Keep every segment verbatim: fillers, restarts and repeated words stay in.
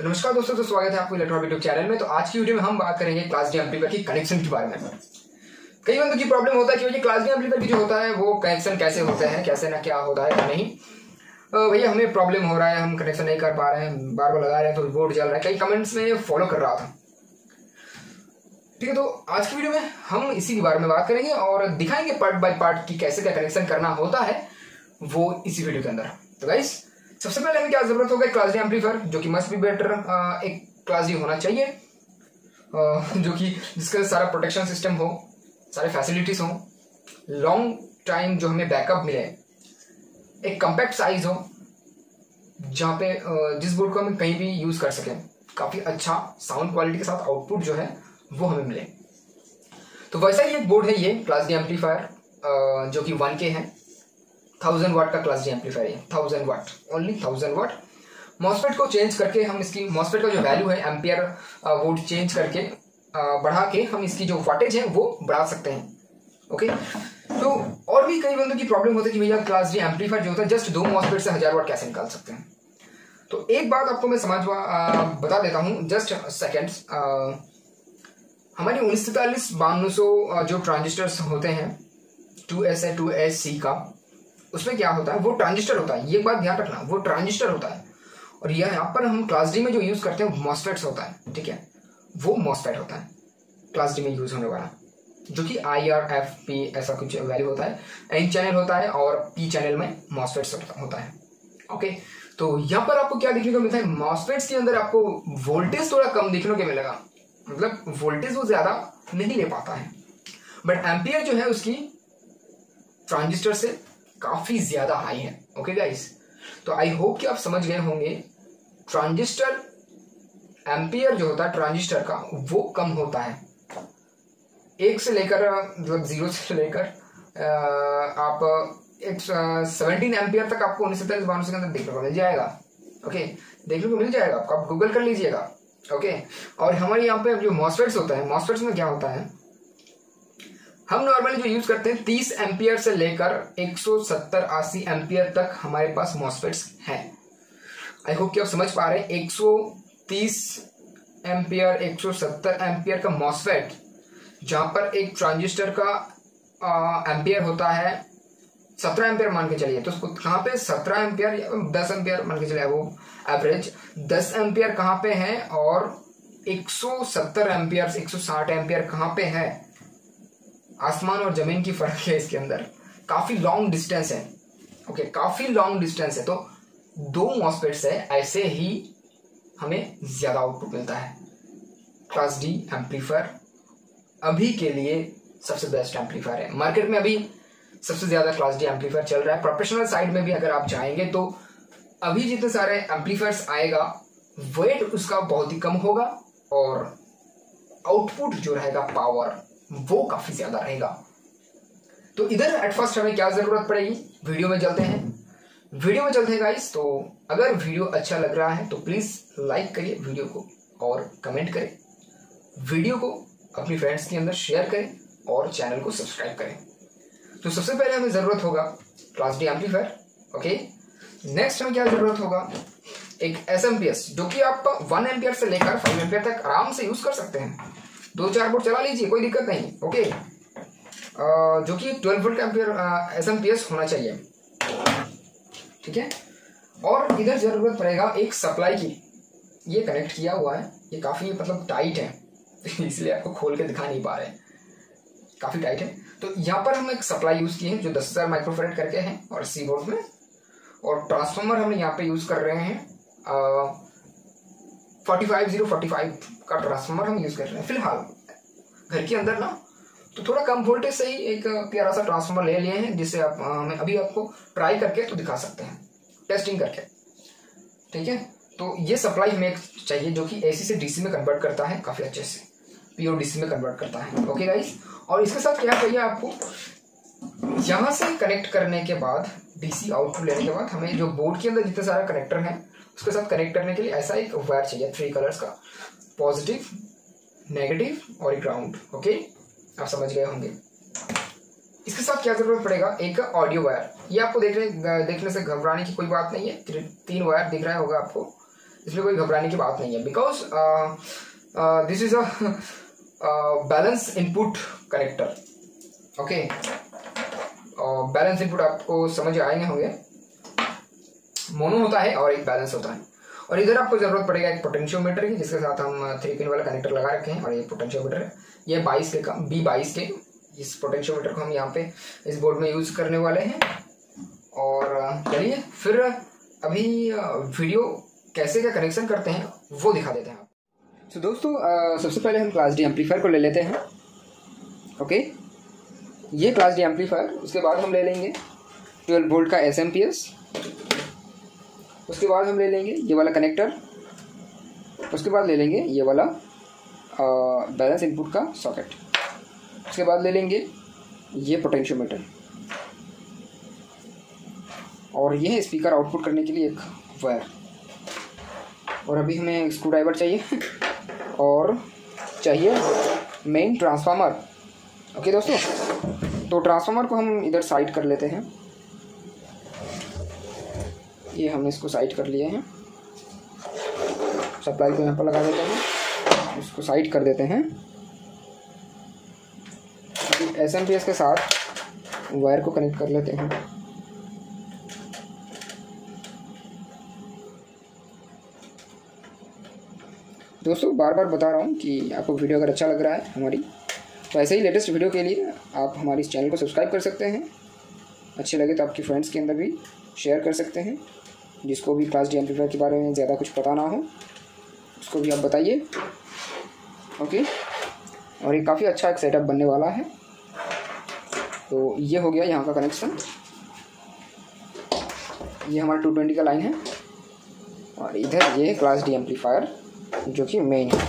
तो नमस्कार दोस्तों, तो स्वागत है आपको इलेक्ट्रॉनिक यूट्यूब चैनल में। तो आज की वीडियो में हम बात करेंगे क्लास डी एम्पलीफायर की कनेक्शन के बारे में। कई बंदों की प्रॉब्लम होता है कि ये क्लास डी एम्पलीफायर की जो होता है वो कनेक्शन कैसे होते हैं, कैसे ना क्या होता है नहीं। भैया हमें प्रॉब्लम हो रहा है, हम कनेक्शन नहीं कर पा रहे हैं, बार बार लगा रहे हैं तो बोर्ड जल रहा है। कई कमेंट्स में फॉलो कर रहा था। ठीक है, तो आज की वीडियो में हम इसी के बारे में बात करेंगे और दिखाएंगे पार्ट बाय पार्ट कि कैसे क्या कनेक्शन करना होता है वो इसी वीडियो के अंदर। तो गाइस सबसे पहले हमें क्या जरूरत होगा, क्लास डी एम्पलीफायर जो कि मस्ट बी बेटर एक क्लास डी होना चाहिए, जो कि जिसका सारा प्रोटेक्शन सिस्टम हो, सारे फैसिलिटीज हो, लॉन्ग टाइम जो हमें बैकअप मिले, एक कम्पैक्ट साइज हो जहाँ पे जिस बोर्ड को हम कहीं भी यूज कर सकें, काफी अच्छा साउंड क्वालिटी के साथ आउटपुट जो है वो हमें मिले। तो वैसा ही एक बोर्ड है ये क्लास डी एम्पलीफायर जो कि वन के है, थाउजेंड वाट का क्लास डी एम्पलीफायर है। Thousand watt, only thousand watt. MOSFET को चेंज करके हम इसकी मॉसफेट का जो वैल्यू है एम्पियर वोल्ट चेंज करके बढ़ा के हम इसकी जो वाटेज है वो बढ़ा सकते हैं। ओके, तो और भी कई बंदों की प्रॉब्लम होती है कि भैया क्लास डी एम्पलीफायर जो होता है जस्ट दो मॉसफेट से हजार वाट कैसे निकाल सकते हैं। तो एक बात आपको मैं समझ बता देता हूँ, जस्ट सेकेंड्स। हमारी उन्नीस सौ तैतालीस बानवे सौ जो ट्रांजिस्टर्स होते हैं टू एस है टू एस सी का, उसमें क्या होता है वो ट्रांजिस्टर होता है। ये बात ध्यान रखना, वो ट्रांजिस्टर होता है। और यह यहाँ पर हम क्लास डी में जो यूज करते हैं मॉसफेट्स होता है। ठीक है, वो मॉसफेट होता है क्लास डी में यूज होने वाला, जो कि आई आर एफ पी ऐसा कुछ वैल्यू होता है। एन चैनल होता है और पी चैनल में मॉसफेट्स होता है। ओके, तो यहाँ पर आपको क्या देखने को मिलता है, मॉसफेट्स के अंदर आपको वोल्टेज थोड़ा कम देखने को मिलेगा, मतलब वोल्टेज वो ज्यादा नहीं ले पाता है, बट एम्पियर जो है उसकी ट्रांजिस्टर से काफी ज्यादा हाई है। ओके गाइस, तो आई होप कि आप समझ गए होंगे। ट्रांजिस्टर एम्पियर जो होता है ट्रांजिस्टर का वो कम होता है, एक से लेकर मतलब जीरो से लेकर आप एक सेवनटीन एम्पियर तक आपको उन्नीस सौ तैतालीस बानवे के अंदर देखने को मिल जाएगा। ओके, देखने को मिल जाएगा आपको, आप गूगल कर लीजिएगा। ओके, और हमारे यहाँ पे जो मॉसफेट्स होता है, मॉसफेट्स में क्या होता है, हम नॉर्मली जो यूज करते हैं तीस एम्पियर से लेकर एक सौ सत्तर अस्सी एम्पियर तक हमारे पास मॉसफेट्स हैं। आई होप कि आप समझ पा रहे हैं। एक सौ तीस एम्पियर एक सौ सत्तर एम्पियर का मॉसफेट, जहां पर एक ट्रांजिस्टर का एम्पियर होता है सत्रह एम्पियर मान के चलिए, तो उसको कहाँ पे सत्रह एम्पियर या दस एम्पियर मान के चलिए, वो एवरेज दस एम्पियर कहाँ पे है और एक सौ सत्तर एम्पियर एक सौ साठ एम्पियर कहाँ पे है। आसमान और जमीन की फर्क है इसके अंदर, काफी लॉन्ग डिस्टेंस है। ओके, काफी लॉन्ग डिस्टेंस है, तो दो मॉसफेट्स है, ऐसे ही हमें ज्यादा आउटपुट मिलता है। क्लास डी एम्पलीफायर अभी के लिए सबसे बेस्ट एम्पलीफायर है मार्केट में। अभी सबसे ज्यादा क्लास डी एम्पलीफायर चल रहा है। प्रोफेशनल साइड में भी अगर आप जाएंगे तो अभी जितने सारे एम्पलीफायर्स आएगा वेट उसका बहुत ही कम होगा और आउटपुट जो रहेगा पावर वो काफी ज्यादा रहेगा। तो इधर एट फर्स्ट हमें क्या जरूरत पड़ेगी, वीडियो में चलते हैं। वीडियो में चलते हैं गाइस। तो अगर वीडियो अच्छा लग रहा है तो प्लीज लाइक करिए वीडियो को और कमेंट करें, वीडियो को अपनी फ्रेंड्स के अंदर शेयर करें और चैनल को सब्सक्राइब करें। तो सबसे पहले हमें जरूरत होगा class D amplifier. Okay, next हमें क्या जरूरत होगा, एक एस एम पी एस, जो कि आप वन एम्पियर से लेकर फाइव एम्पियर तक आराम से यूज कर सकते हैं। दो चार बोर्ड चला लीजिए, कोई दिक्कत नहीं। ओके, जो कि twelve volt ampere S M P S होना चाहिए। ठीक है, और इधर जरूरत पड़ेगा एक सप्लाई की। ये कनेक्ट किया हुआ है, ये काफी मतलब टाइट है इसलिए आपको खोल के दिखा नहीं पा रहे, काफी टाइट है। तो यहाँ पर हम एक सप्लाई यूज की है जो दस हजार माइक्रोफेरेड करके है और सी बोर्ड में, और ट्रांसफार्मर हम यहाँ पे यूज कर रहे हैं forty five zero forty five का ट्रांसफार्मर हम यूज कर रहे हैं फिलहाल घर के अंदर ना। तो थोड़ा कम वोल्टेज से ही एक प्यारा सा ट्रांसफार्मर ले लिए हैं, जिससे आप हमें अभी आपको ट्राई करके तो दिखा सकते हैं, टेस्टिंग करके। ठीक है, तो ये सप्लाई हमें एक चाहिए जो कि एसी से डीसी में कन्वर्ट करता है काफी अच्छे से, पीओ डीसी में कन्वर्ट करता है। ओके गाइस, और इसके साथ क्या चाहिए आपको, यहां से कनेक्ट करने के बाद डीसी आउटपुट लेने के बाद हमें जो बोर्ड के अंदर जितने सारे कनेक्टर हैं उसके साथ कनेक्ट करने के लिए ऐसा एक वायर चाहिए, थ्री कलर्स का, पॉजिटिव, नेगेटिव और ग्राउंड। ओके, आप समझ गए होंगे। इसके साथ क्या जरूरत पड़ेगा, एक ऑडियो वायर। ये आपको देखने देखने से घबराने की कोई बात नहीं है, तीन वायर दिख रहा होगा आपको, इसमें कोई घबराने की बात नहीं है, because this is a balance input connector. Okay, balance input आपको समझ आएंगे होंगे, मोनो होता है और एक बैलेंस होता है। और इधर आपको जरूरत पड़ेगा एक पोटेंशियोमीटर की, जिसके साथ हम थ्री पिन वाला कनेक्टर लगा रखे हैं। और ये पोटेंशियोमीटर है, ये बाईस के का बी बाईस के इस पोटेंशियोमीटर को हम यहाँ पे इस बोर्ड में यूज करने वाले हैं। और चलिए फिर अभी वीडियो कैसे क्या कनेक्शन करते हैं वो दिखा देते हैं। तो so, दोस्तों uh, सबसे पहले हम क्लास डी एम्पलीफायर को ले लेते हैं। Okay okay? ये क्लास डी एम्पलीफायर, उसके बाद हम ले लेंगे ट्वेल्व वोल्ट का एस एम पी एस, उसके बाद हम ले लेंगे ये वाला कनेक्टर, उसके बाद ले लेंगे ये वाला बैलेंस इनपुट का सॉकेट, उसके बाद ले लेंगे ये पोटेंशियोमीटर, और ये है स्पीकर आउटपुट करने के लिए एक वायर। और अभी हमें स्क्रू ड्राइवर चाहिए और चाहिए मेन ट्रांसफार्मर। ओके दोस्तों, तो ट्रांसफार्मर को हम इधर साइड कर लेते हैं। ये हमने इसको साइड कर लिए हैं, सप्लाई को यहाँ पर लगा देते हैं, इसको साइड कर देते हैं। एस एम पी एस के साथ वायर को कनेक्ट कर लेते हैं। दोस्तों बार बार बता रहा हूँ कि आपको वीडियो अगर अच्छा लग रहा है हमारी, तो ऐसे ही लेटेस्ट वीडियो के लिए आप हमारे इस चैनल को सब्सक्राइब कर सकते हैं। अच्छे लगे तो आपकी फ्रेंड्स के अंदर भी शेयर कर सकते हैं, जिसको भी क्लास डी एम्पलीफायर के बारे में ज़्यादा कुछ पता ना हो उसको भी आप बताइए। ओके, और ये काफ़ी अच्छा एक सेटअप बनने वाला है। तो ये हो गया यहाँ का कनेक्शन, ये हमारा टू ट्वेंटी का लाइन है, और इधर ये है क्लास डी एम्पलीफायर जो कि मेन है।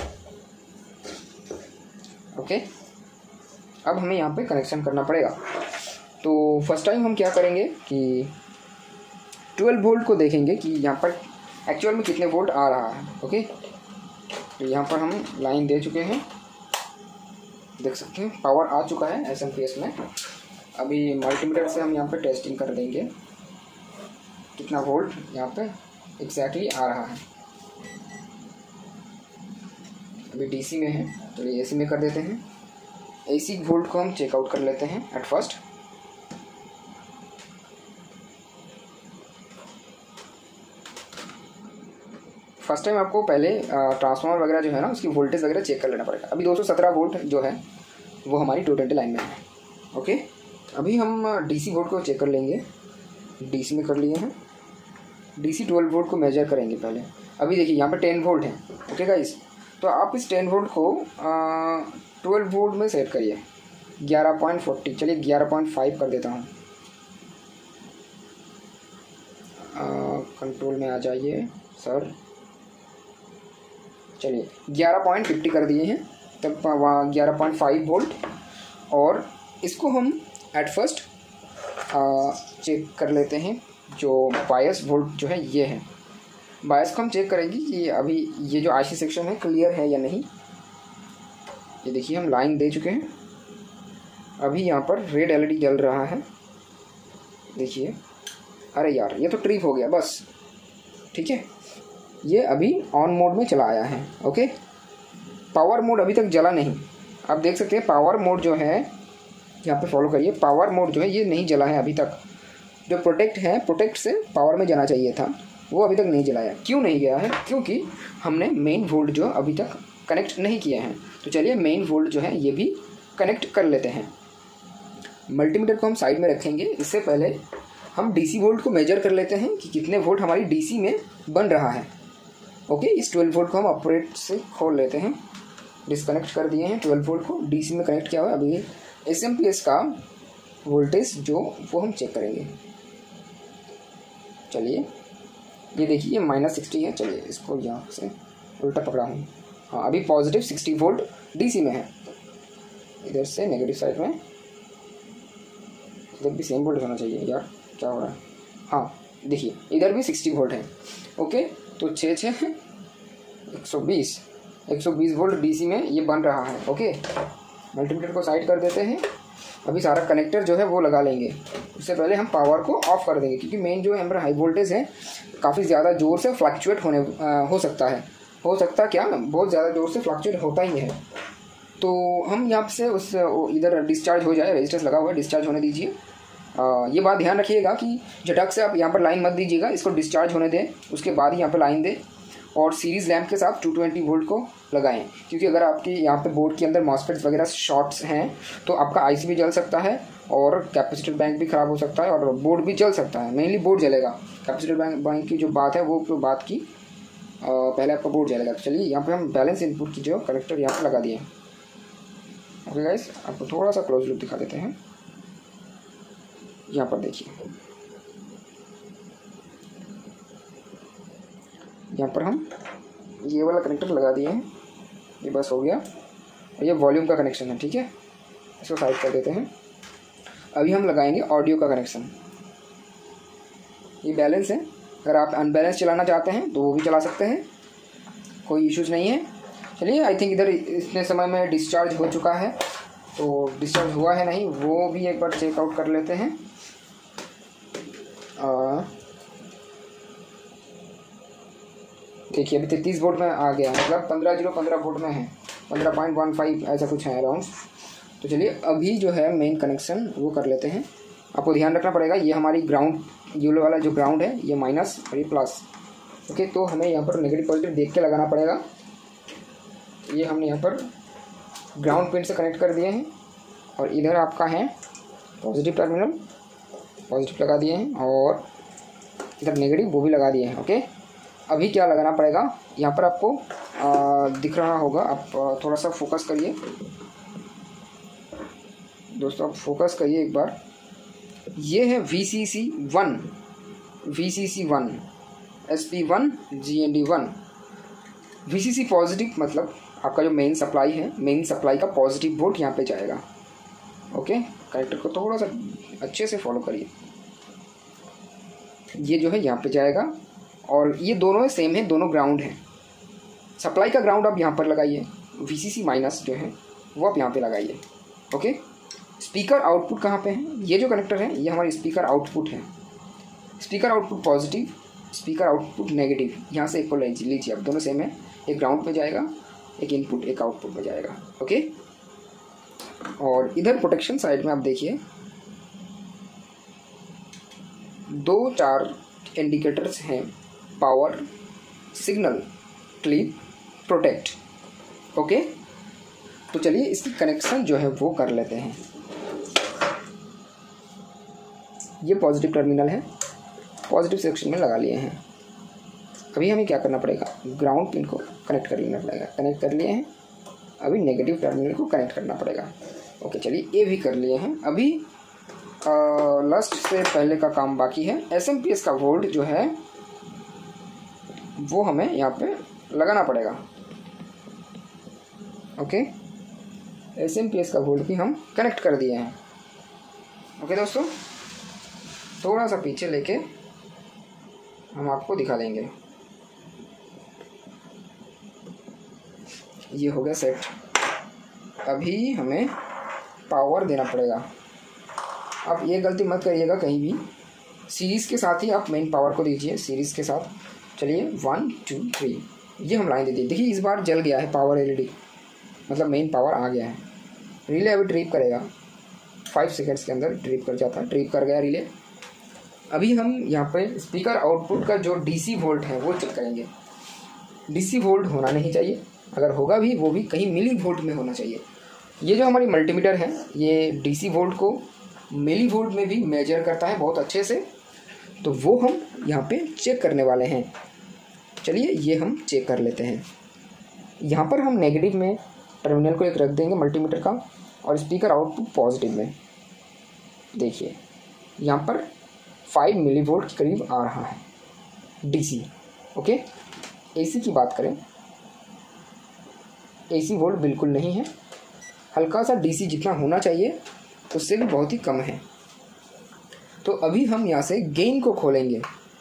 ओके, अब हमें यहाँ पे कनेक्शन करना पड़ेगा। तो फर्स्ट टाइम हम क्या करेंगे कि ट्वेल्व वोल्ट को देखेंगे कि यहाँ पर एक्चुअल में कितने वोल्ट आ रहा है। ओके, तो यहाँ पर हम लाइन दे चुके हैं, देख सकते हैं पावर आ चुका है एस एम पी एस में। अभी मल्टीमीटर से हम यहाँ पे टेस्टिंग कर देंगे कितना वोल्ट यहाँ पे एग्जैक्टली आ रहा है। अभी डीसी में है तो ये एसी में कर देते हैं। एसी वोल्ट को हम चेकआउट कर लेते हैं एट फर्स्ट। फर्स्ट टाइम आपको पहले ट्रांसफार्मर वगैरह जो है ना उसकी वोल्टेज वगैरह चेक कर लेना पड़ेगा। अभी दो सौ सत्रह वोल्ट जो है वो हमारी टू ट्वेंटी लाइन में है। ओके, अभी हम डीसी वोल्ट को चेक कर लेंगे। डीसी में कर लिए हैं, डीसी ट्वेल्व वोल्ट को मेजर करेंगे पहले। अभी देखिए यहाँ पे टेन वोल्ट है। ओके गाइस, तो आप इस टेन वोल्ट को ट्वेल्व वोल्ट में सेट करिए, ग्यारह पॉइंट फोर्टी। चलिए ग्यारह पॉइंट फाइव कर देता हूँ। कंट्रोल में आ जाइए सर। चलिए ग्यारह पॉइंट फिफ्टी कर दिए हैं, तब वहाँ ग्यारह पॉइंट फाइव वोल्ट। और इसको हम एट फर्स्ट चेक कर लेते हैं। जो बायस वोल्ट जो है ये है, बायस को हम चेक करेंगे कि अभी ये जो आईसी सेक्शन है क्लियर है या नहीं। ये देखिए हम लाइन दे चुके हैं। अभी यहाँ पर रेड एलईडी जल रहा है, देखिए। अरे यार ये तो ट्रिप हो गया बस। ठीक है, ये अभी ऑन मोड में चला आया है। ओके, पावर मोड अभी तक जला नहीं। आप देख सकते हैं पावर मोड जो है यहाँ पे फॉलो करिए, पावर मोड जो है ये नहीं जला है अभी तक। जो प्रोटेक्ट है, प्रोटेक्ट से पावर में जाना चाहिए था, वो अभी तक नहीं जलाया। क्यों नहीं गया है? क्योंकि हमने मेन वोल्ट जो अभी तक कनेक्ट नहीं किए हैं। तो चलिए मेन वोल्ट जो है ये भी कनेक्ट कर लेते हैं। मल्टीमीटर को हम साइड में रखेंगे। इससे पहले हम डीसी वोल्ट को मेजर कर लेते हैं कि कितने वोल्ट हमारी डीसी में बन रहा है। ओके, इस ट्वेल्व वोल्ट को हम ऑपरेट से खोल लेते हैं। डिसकनेक्ट कर दिए हैं ट्वेल्व वोल्ट को, डीसी में कनेक्ट किया हुआ है। अभी एस एम पी एस का वोल्टेज जो वो हम चेक करेंगे। चलिए ये देखिए ये माइनस सिक्सटी है। चलिए इसको यहाँ से उल्टा पकड़ा हूँ। हाँ, अभी पॉजिटिव सिक्सटी वोल्ट डीसी में है। इधर से नेगेटिव साइड में, इधर भी सेम वोल्ट होना चाहिए। यार क्या हो रहा है? हाँ देखिए इधर भी सिक्सटी वोल्ट है। ओके, तो छः छः एक सौ बीस एक सौ बीस वोल्ट डीसी में ये बन रहा है। ओके, मल्टीमीटर को साइड कर देते हैं अभी सारा कनेक्टर जो है वो लगा लेंगे। उससे पहले हम पावर को ऑफ कर देंगे, क्योंकि मेन जो हमारा हाई वोल्टेज है काफ़ी ज़्यादा ज़ोर से फ्लक्चुएट होने आ, हो सकता है हो सकता क्या बहुत ज़्यादा ज़ोर से फ्लक्चुएट होता ही है। तो हम यहाँ से उस इधर डिस्चार्ज हो जाए, रजिस्टर्स लगा हुआ है, डिस्चार्ज होने दीजिए। आ, ये बात ध्यान रखिएगा कि झटक से आप यहाँ पर लाइन मत दीजिएगा, इसको डिस्चार्ज होने दें, उसके बाद ही यहाँ पर लाइन दें और सीरीज़ लैंप के साथ टू ट्वेंटी वोल्ट को लगाएं। क्योंकि अगर आपके यहाँ पे बोर्ड के अंदर मॉसफेट्स वगैरह शॉर्ट्स हैं तो आपका आईसी भी जल सकता है और कैपेसिटर बैंक भी ख़राब हो सकता है और बोर्ड भी जल सकता है। मेनली बोर्ड जलेगा, कैपेसिटर बैंक बैंक की जो बात है वो तो बात की आ, पहले आपका बोर्ड जलेगा। तो चलिए यहाँ पे हम बैलेंस इनपुट की जो कनेक्टर यहाँ पर लगा दिए। ओके गाइस, आपको थोड़ा सा क्लोज लुक दिखा देते हैं। यहाँ पर देखिए, यहाँ पर हम ये वाला कनेक्टर लगा दिए हैं, ये बस हो गया। और ये वॉल्यूम का कनेक्शन है, ठीक है, इसको साइड कर देते हैं। अभी हम लगाएंगे ऑडियो का कनेक्शन। ये बैलेंस है, अगर आप अनबैलेंस चलाना चाहते हैं तो वो भी चला सकते हैं, कोई इश्यूज़ नहीं है। चलिए, आई थिंक इधर इतने समय में डिस्चार्ज हो चुका है, तो डिस्चार्ज हुआ है नहीं वो भी एक बार चेकआउट कर लेते हैं। देखिए अभी तैंतीस वोल्ट में आ गया, मतलब पंद्रह जीरो पंद्रह वोल्ट में है, पंद्रह पॉइंट वन फाइव ऐसा कुछ है अराउंड। तो चलिए अभी जो है मेन कनेक्शन वो कर लेते हैं। आपको ध्यान रखना पड़ेगा, ये हमारी ग्राउंड, ये वाला जो ग्राउंड है ये माइनस और ये प्लस। ओके, तो हमें यहाँ पर नेगेटिव पॉजिटिव देख के लगाना पड़ेगा। ये हमने यहाँ पर ग्राउंड पिन से कनेक्ट कर दिए हैं और इधर आपका है पॉजिटिव टर्मिनल, पॉजिटिव लगा दिए हैं और इधर नेगेटिव वो भी लगा दिए हैं। ओके, अभी क्या लगाना पड़ेगा, यहाँ पर आपको आ, दिख रहा होगा, आप थोड़ा सा फोकस करिए दोस्तों, आप फोकस करिए एक बार। ये है V C C one, V C C one, S P one, G N D one. V C C positive मतलब आपका जो मेन सप्लाई है, मेन सप्लाई का पॉजिटिव वोल्ट यहाँ पे जाएगा। ओके, कनेक्टर को थोड़ा सा अच्छे से फॉलो करिए। ये जो है यहाँ पे जाएगा और ये दोनों सेम है, दोनों ग्राउंड है। सप्लाई का ग्राउंड आप यहाँ पर लगाइए, वी सी सी माइनस जो है वो आप यहाँ पे लगाइए। ओके, स्पीकर आउटपुट कहाँ पे है, ये जो कनेक्टर है ये हमारी स्पीकर आउटपुट है। Speaker output positive, speaker output negative, यहाँ से एक को लीजिए आप, दोनों सेम है। एक ग्राउंड पे जाएगा, एक इनपुट एक आउटपुट में जाएगा। ओके, और इधर प्रोटेक्शन साइड में आप देखिए दो चार इंडिकेटर्स हैं, power, signal, clip, protect. Okay, तो चलिए इसकी कनेक्शन जो है वो कर लेते हैं। ये पॉजिटिव टर्मिनल है, पॉजिटिव सेक्शन में लगा लिए हैं। अभी हमें क्या करना पड़ेगा, ग्राउंड पिन को कनेक्ट कर लेना पड़ेगा। कनेक्ट कर लिए हैं, अभी नेगेटिव टर्मिनल को कनेक्ट करना पड़ेगा। ओके, चलिए ये भी कर लिए हैं। अभी लास्ट से पहले का काम बाकी है। एस एम पी एस का वोल्ट जो है वो हमें यहाँ पे लगाना पड़ेगा। Okay, S M P S का वोल्ट भी हम कनेक्ट कर दिए हैं। ओके दोस्तों, थोड़ा सा पीछे लेके हम आपको दिखा देंगे। ये हो गया सेट। अभी हमें पावर देना पड़ेगा। आप ये गलती मत करिएगा कहीं भी, सीरीज़ के साथ ही आप मेन पावर को दीजिए, सीरीज़ के साथ। चलिए वन टू थ्री, ये हम लाइन दे दी। देखिए इस बार जल गया है पावर एलईडी, मतलब मेन पावर आ गया है। रिले अभी ट्रिप करेगा, फाइव सेकेंड्स के अंदर ट्रिप कर जाता है। ट्रिप कर गया रिले। अभी हम यहाँ पे स्पीकर आउटपुट का जो डीसी वोल्ट है वो चेक करेंगे। डीसी वोल्ट होना नहीं चाहिए, अगर होगा भी वो भी कहीं मिली वोल्ट में होना चाहिए। ये जो हमारी मल्टीमीटर है ये डीसी वोल्ट को मिली वोल्ट में भी मेजर करता है बहुत अच्छे से, तो वो हम यहाँ पे चेक करने वाले हैं। चलिए ये हम चेक कर लेते हैं। यहाँ पर हम नेगेटिव में टर्मिनल को एक रख देंगे मल्टीमीटर का और स्पीकर आउटपुट पॉजिटिव में। देखिए यहाँ पर फाइव मिली वोल्ट के करीब आ रहा है डीसी। ओके, एसी की बात करें, एसी वोल्ट बिल्कुल नहीं है, हल्का सा डीसी जितना होना चाहिए उससे भी बहुत ही कम है। तो अभी हम यहाँ से गेन को खोलेंगे।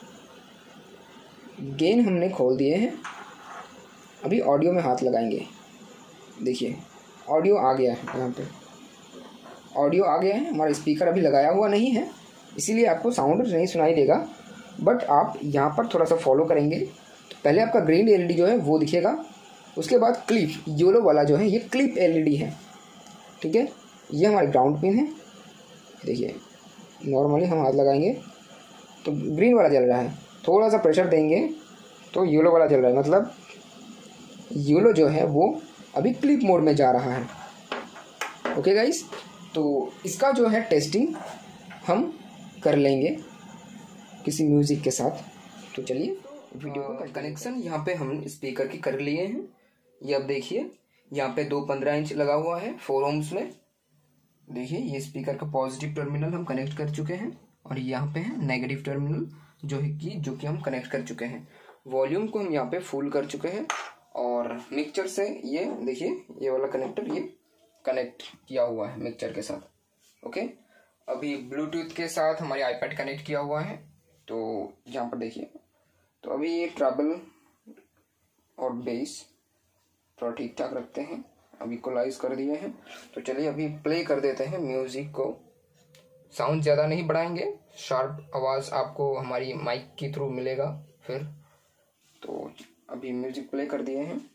गेन हमने खोल दिए हैं। अभी ऑडियो में हाथ लगाएंगे। देखिए ऑडियो आ गया है यहाँ पे। ऑडियो आ गया है। हमारा स्पीकर अभी लगाया हुआ नहीं है, इसीलिए आपको साउंड नहीं सुनाई देगा, बट आप यहाँ पर थोड़ा सा फॉलो करेंगे तो पहले आपका ग्रीन एलईडी जो है वो दिखेगा, उसके बाद क्लिप येलो वाला जो है ये क्लिप एलईडी है, ठीक है। ये हमारी ग्राउंड पिन है, देखिए नॉर्मली हम हाथ लगाएंगे तो ग्रीन वाला जल रहा है, थोड़ा सा प्रेशर देंगे तो येलो वाला जल रहा है, मतलब येलो जो है वो अभी क्लिप मोड में जा रहा है। ओके गाइस, तो इसका जो है टेस्टिंग हम कर लेंगे किसी म्यूज़िक के साथ। तो चलिए वीडियो को कनेक्शन यहाँ पे हम स्पीकर की कर लिए हैं। ये अब देखिए यहाँ पे दो पंद्रह इंच लगा हुआ है फोर ओम्स में। देखिए ये स्पीकर का पॉजिटिव टर्मिनल हम कनेक्ट कर चुके हैं और यहाँ पे है नेगेटिव टर्मिनल जो है कि जो कि हम कनेक्ट कर चुके हैं। वॉल्यूम को हम यहाँ पे फुल कर चुके हैं और मिक्सचर से ये देखिए ये वाला कनेक्टर ये कनेक्ट किया हुआ है मिक्सचर के साथ। ओके, अभी ब्लूटूथ के साथ हमारे आईपैड कनेक्ट किया हुआ है। तो यहाँ पर देखिए, तो अभी ये ट्रबल और बेस थोड़ा ठीक ठाक रखते हैं, अभी इक्वलाइज कर दिए हैं। तो चलिए अभी प्ले कर देते हैं म्यूजिक को। साउंड ज़्यादा नहीं बढ़ाएंगे, शार्प आवाज़ आपको हमारी माइक के थ्रू मिलेगा फिर। तो अभी म्यूजिक प्ले कर दिए हैं।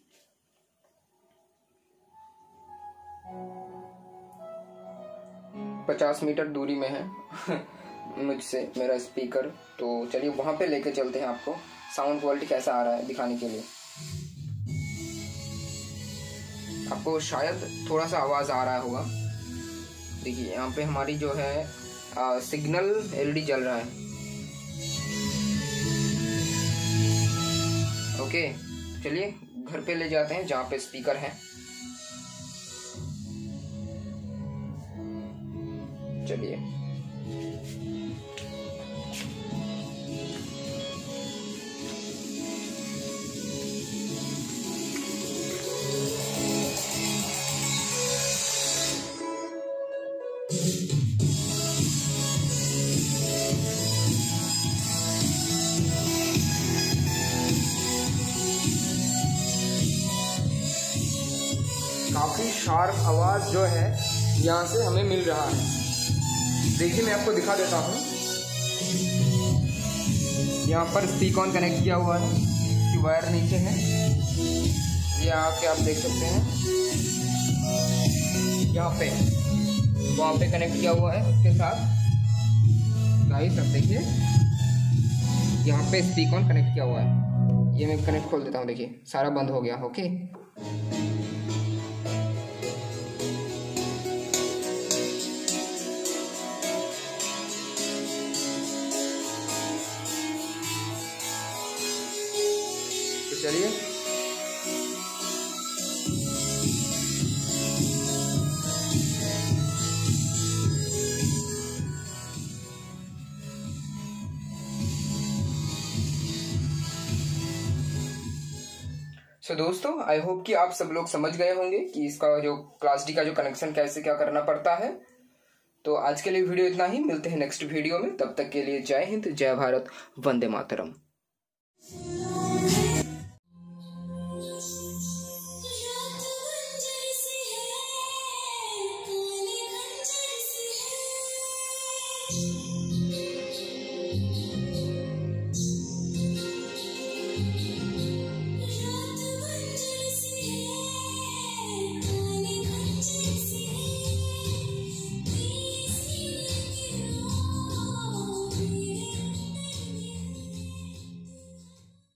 पचास मीटर दूरी में है मुझसे मेरा स्पीकर। तो चलिए वहां पे लेके चलते हैं, आपको साउंड क्वालिटी कैसा आ रहा है दिखाने के लिए। आपको शायद थोड़ा सा आवाज आ रहा होगा। देखिए यहाँ पे हमारी जो है आ, सिग्नल एलईडी जल रहा है। ओके, चलिए घर पे ले जाते हैं जहाँ पे स्पीकर है। चलिए काफी शार्प आवाज जो है यहाँ से हमें मिल रहा है। देखिए मैं आपको दिखा देता हूँ, यहाँ पर स्पीकर कनेक्ट किया हुआ है, कि वायर नीचे है, ये आके आप देख सकते हैं यहाँ पे वहाँ पे कनेक्ट किया हुआ है उसके साथ। गाइस अब देखिए यहाँ पे स्पीकर कनेक्ट किया हुआ है। ये मैं कनेक्ट खोल देता हूँ, देखिए सारा बंद हो गया। ओके, चलिए सो so, दोस्तों आई होप कि आप सब लोग समझ गए होंगे कि इसका जो क्लास डी का जो कनेक्शन कैसे क्या करना पड़ता है। तो आज के लिए वीडियो इतना ही, मिलते हैं नेक्स्ट वीडियो में। तब तक के लिए जय हिंद, जय भारत, वंदे मातरम।